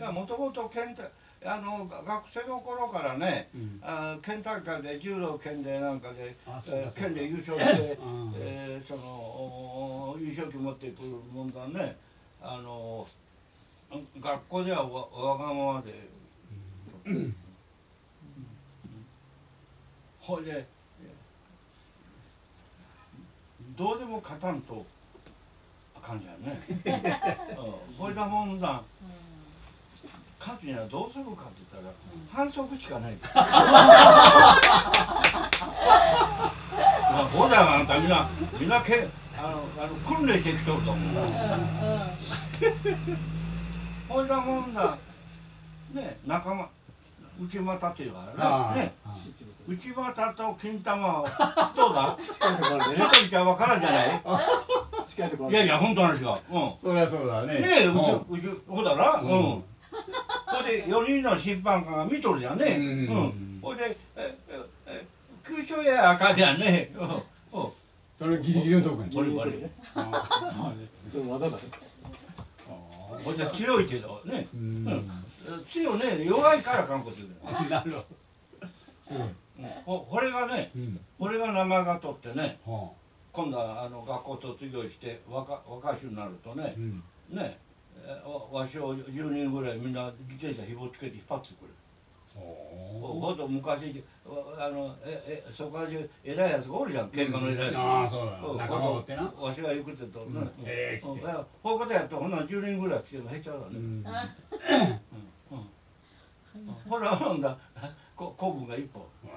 もともと学生の頃からね、県大会で柔道県でなんかで県で優勝してその優勝旗持ってくるもんだね。学校ではわがままでほいでどうでも勝たんとあかんじゃんね。ほいだもんだ勝つにはどうするかって言ったら反則しかない。ほらあんたみんな訓練してきとると思う。ほいだもんだね、仲間内股っていうからね、内股と金玉はどうだ？ちょっと見たら分からんじゃない？いやいや本当なんですよ。 そりゃそうだね。 ねえ、ほだら、ほいで4人の審判官が見とるじゃんね。ほいで急所やあかんじゃんね。 それギリギリのとこに。 それ技だね。ほいで強いけどね。強いね、弱いから韓国する。 なるほど。 これがね、これが名前が取ってね、今度は学校卒業して若い人になるとね、わしを10人ぐらいみんな自転車ひもつけて引っ張ってくる。ほんと昔そこら中偉いやつがおるじゃん、喧嘩の偉いやつ。 ああそうだ。仲間おってな。 わしが行くってとね、こういうことやっとほんなら10人ぐらい来ても減っちゃうわね。ほらほんだ古文が一本。